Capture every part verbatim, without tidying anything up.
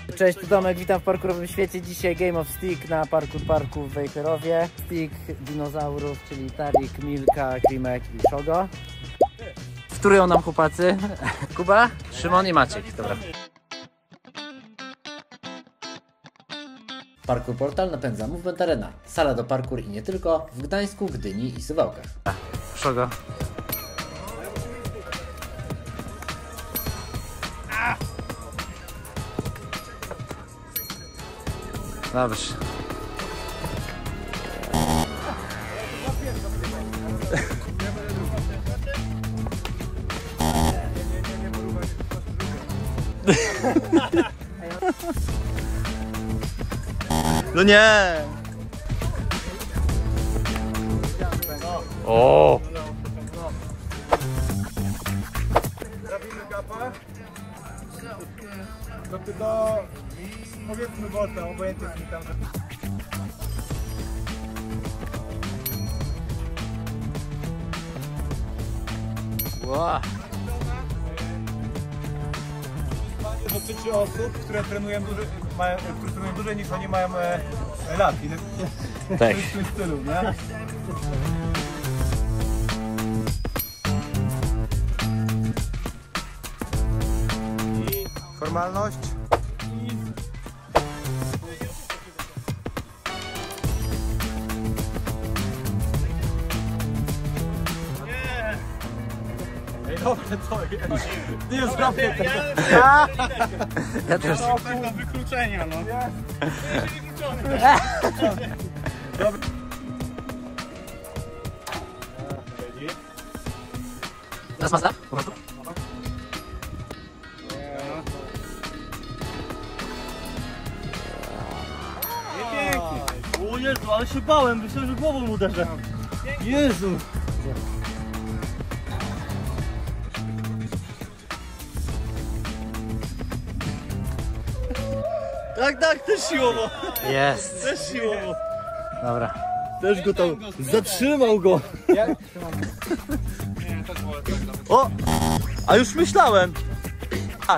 Cześć, tu Tomek, witam w parkurowym świecie. Dzisiaj Game of Stick na Parkour Parku w Wejherowie. Stick dinozaurów, czyli Tarik, Milka, Klimek i Shogo. Wtórują nam chłopacy. Kuba, Szymon i Maciek. Dobra. Parkour Portal napędza Movement Arena. Sala do parkour i nie tylko w Gdańsku, Gdyni i Suwałkach. Shogo. Dobrze. No nie! O! Robimy gapa. To ty do... powiedzmy bota, obojętnie mi tam... Wow. Dotyczy osób, które trenują dłużej, mają, które trenują dłużej niż oni mają e, lat. I to Tak. jest w tym stylu, nie? I formalność. Dobre to jest. Nie zrobię tego. Ja, ja też. To do wykluczenia, no. Dobra. Teraz masa? Po prostu? O Jezu, ale się bałem, myślałem, że głową uderzę. Jezu! Tak, tak, też siłowo. Jest. Też siłowo. Dobra. Też go tam zatrzymał go. O! A już myślałem. Tak.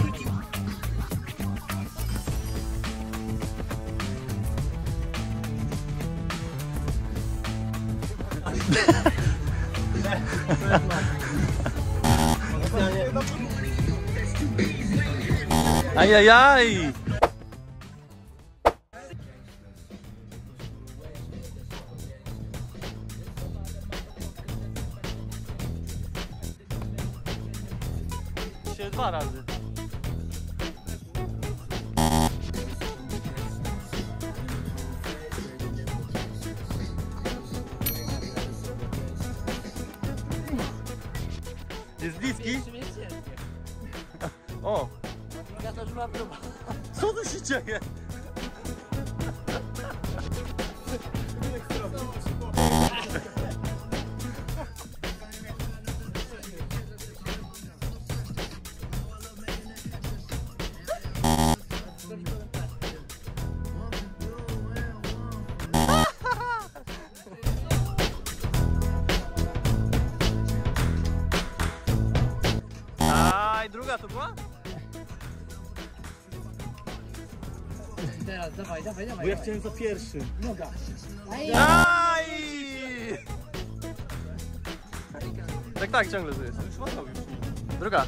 Ajajaj! Się dwa razy. Jest bliski? O! Ja też mam próbę. Co tu się dzieje? Aj, druga to była? Teraz, dawaj, dawaj, dawaj. Bo ja chciałem za pierwszy. Noga. Aj! Tak, tak, ciągle to jest. Już łatwo już. Druga.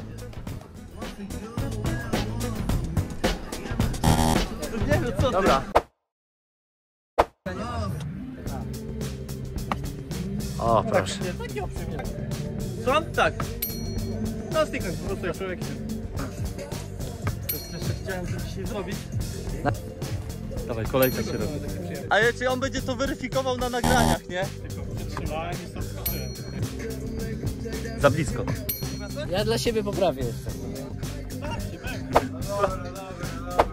Nie wiem co. Dobra. O, proszę. Taki oprzymie. Co? Tak. No stiknąć po prostu jak człowiek. To jeszcze chciałem to dzisiaj zrobić. Dawaj, kolejka się robi. A wiecie, on będzie to weryfikował na nagraniach, nie? Przytrzymałem i stop skoczyłem. Za blisko. Ja dla siebie poprawię jeszcze. Dobra, dobra, dobra.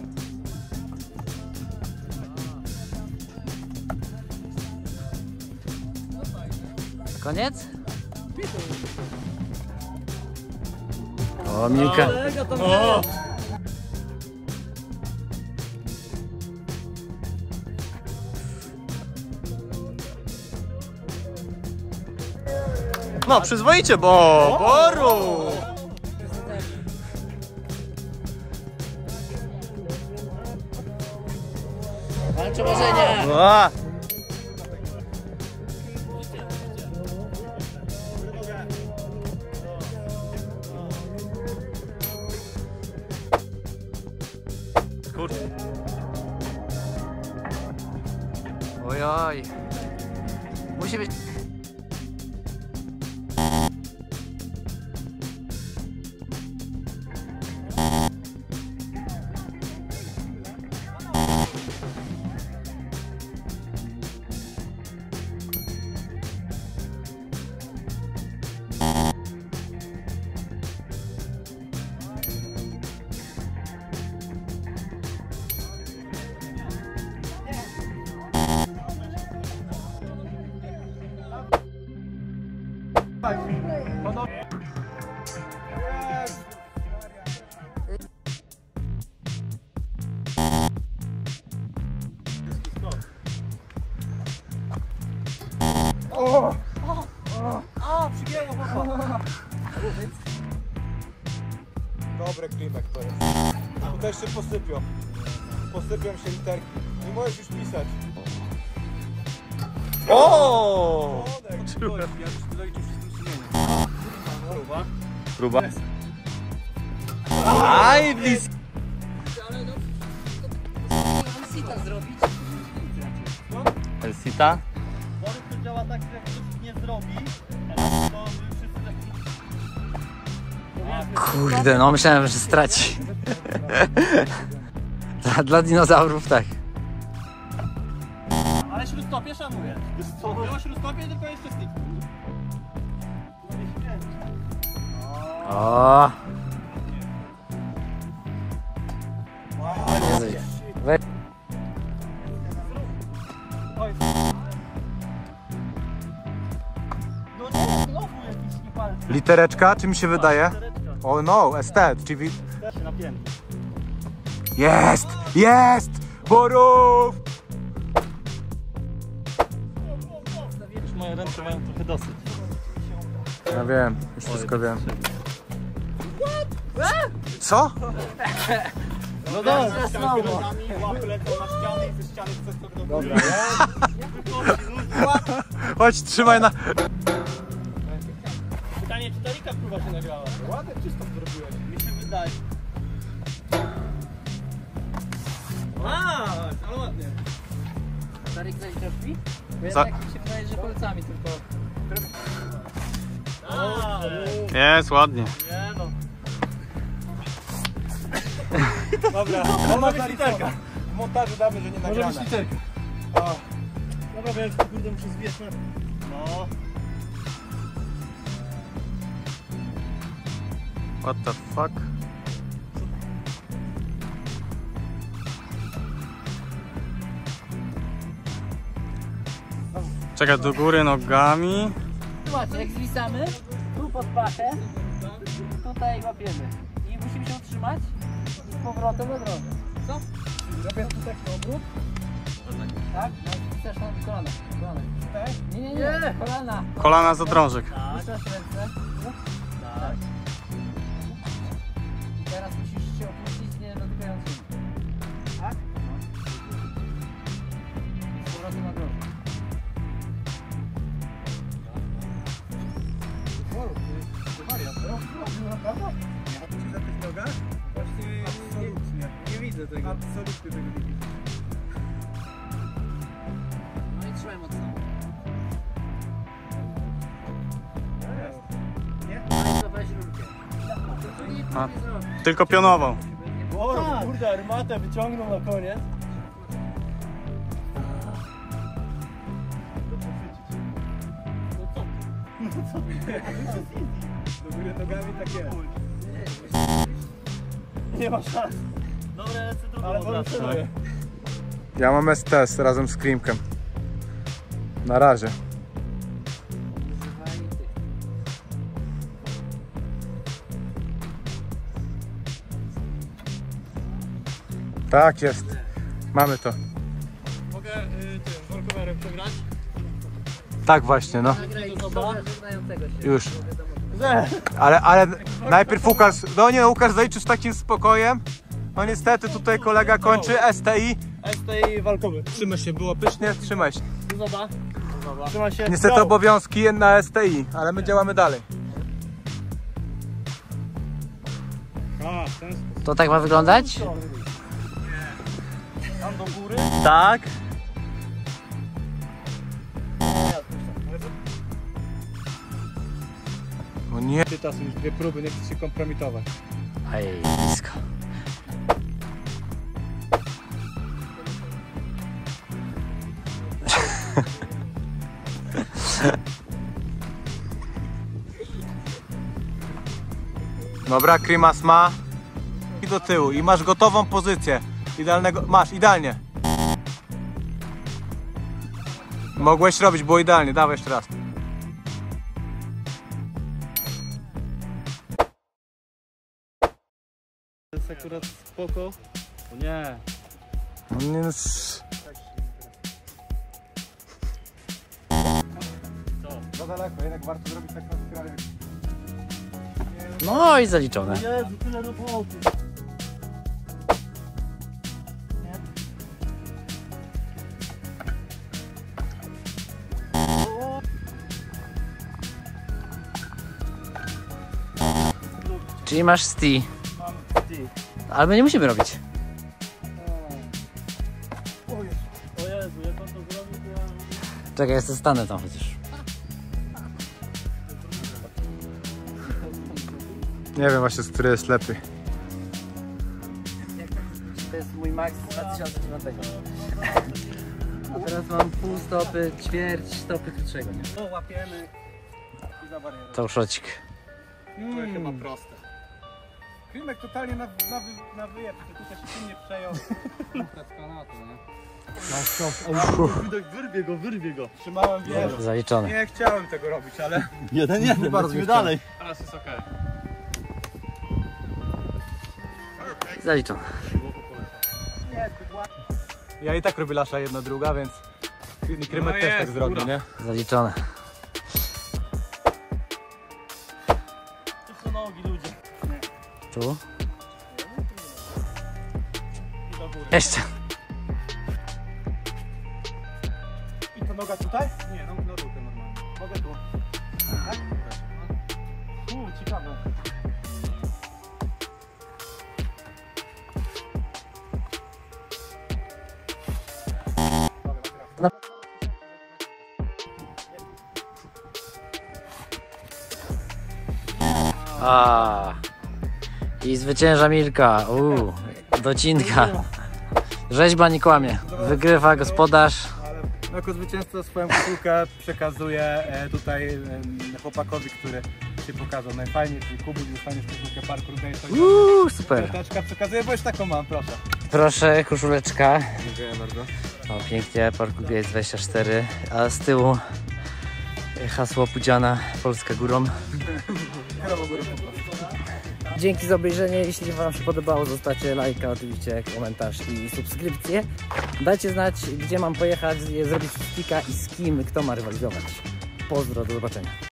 Koniec? O, Milka. O! No, przyzwoicie, bo... Boru! Walcz o marzenia! Ła! Kurczę. Ojoj. Musi być... O! A, przygięło chłopa. Dobre klimek to jest. Tu też się posypią. Posypią się literki. Nie możesz już pisać. O! Próba. Próba. Aj, blisko. Elsita? Worek to działa tak, że jak ktoś nie zrobi, to wszyscy tak... Kurde, no myślałem, że straci. dla, dla dinozaurów tak. Ale śródstopie szanuję. Było śródstopie, tylko jeszcze stick. O. We... No znowu jakiś niepalny. Litereczka, czy mi się wydaje? O no, estet, czyli... Się napięty. Jest! Jest! Borów! Już moje ręce mają trochę dosyć. Ja wiem, już wszystko wiem. Co? No dobrze, łapy lecą na ściany i ze ściany chcesz to dobra. Chodź, trzymaj na... Pytanie, czy Tarika próba się nagrała? Ładnie czysto zrobiłeś. Mi się wydaje. A, ale ładnie. Tarik coś robi? Bo Za- jednak mi się wydaje, że palcami tylko. A, Jest, ładnie. nie no. Dobra, ona być literka. W montażu damy, że nie nagrane. Może być literka. Dobra, bo ja już kurde muszę zwieć na... No. What the fuck? Czekaj, do góry nogami. Zobaczcie, jak zwisamy, tu pod pachę, tutaj łapiemy. I musimy się utrzymać i z powrotem na drogę. Co? Robię tu taki obrót. Tak? No i chcesz na kolana. kolana. Nie, nie, nie, kolana. Kolana za drążek. Wyciągasz ręce. Tak. I teraz musisz się opuścić nie dotykając ziemi. Tak? No. I z powrotem na drogę. Nie widzę tego. Absolutnie tego nie widzę. No i trzymaj mocno. Nie? To weź rurkę. A, tylko pionową. O, kurde, armatę wyciągnął na koniec. Do góry nogami tak jest. Nie ma szans. Dobra, lecę drugą. Ale wrócę. Ja mam S T S razem z Creamkiem. Na razie. Tak jest. Mamy to. Mogę y, tym workowerem przegrać? Tak właśnie, no. Nagraj żegnającego się. Już. Ale, ale najpierw Łukasz, no nie, Łukasz zaliczysz takim spokojem, No niestety tutaj kolega kończy S T I. S T I walkowy. Trzymaj się, było pysznie, trzymaj się. Zobacz. Trzymaj się. Niestety Go. obowiązki na S T I, ale my działamy dalej. A, ten sposób. To tak ma wyglądać? Tam do góry. Tak. No nie. Ty czasem już dwie próby, nie chcesz się kompromitować. Ej, blisko. Dobra, Krimas ma. I do tyłu. I masz gotową pozycję. Idealnego. Masz, idealnie. Mogłeś robić, było idealnie. Dawaj jeszcze raz. To jest akurat spoko. O nie. No nie, no, s- Za daleko, jednak warto zrobić tak na skraju. No i zaliczone. Jezu, tyle roboty. Czyli masz sti. Mam ty. Ale my nie musimy robić. O Jezu, jak on to zrobił, to ja... Czekaj, ja sobie stanę tam chociaż. Nie wiem właśnie, z której jest lepiej. To jest mój max z dwa tysiące dziewiątego. A teraz mam pół stopy, ćwierć stopy krótszego, nie? O, łapiemy. I za barierę. To szocik. To jest chyba proste. Klimek totalnie na, na, wy, na wyjebkę, tutaj się nie przejął. Wyrwie go, wyrwie go. Trzymałem wieżę. Zaliczone. Nie chciałem tego robić, ale Jeden, jeden, bardzo lecimy chciałem. dalej. Teraz jest okej. Zaliczone. ja i tak robię lasza jedna druga, więc Krymek No też tak jest, zrobi, góra. nie? Zaliczone. To są nogi, ludzie. Tu. I do góry. Jeszcze. I to noga tutaj? Nie, no na rukę normalnie. Mogę tu. Tak? Uuu, ciekawe. A. I zwycięża Milka. Uuu, docinka. Rzeźba nie kłamie. Wygrywa gospodarz. Ale jako zwycięzca swoją koszulkę przekazuję e, tutaj e, chłopakowi, który się pokazał najfajniej, czyli Kubuś, dostaniesz koszulkę Parkour Games. Uuu, super. Karteczka przekazuję, bo już taką mam, proszę. Proszę, koszuleczka. Dziękuję bardzo. O, pięknie, Parkour Games dwadzieścia cztery. A z tyłu hasło Pudziana, Polska górą. Dzięki za obejrzenie. Jeśli Wam się podobało, zostawcie lajka, oczywiście komentarz i subskrypcję. Dajcie znać, gdzie mam pojechać, zrobić sticka i z kim, kto ma rywalizować. Pozdro, do zobaczenia.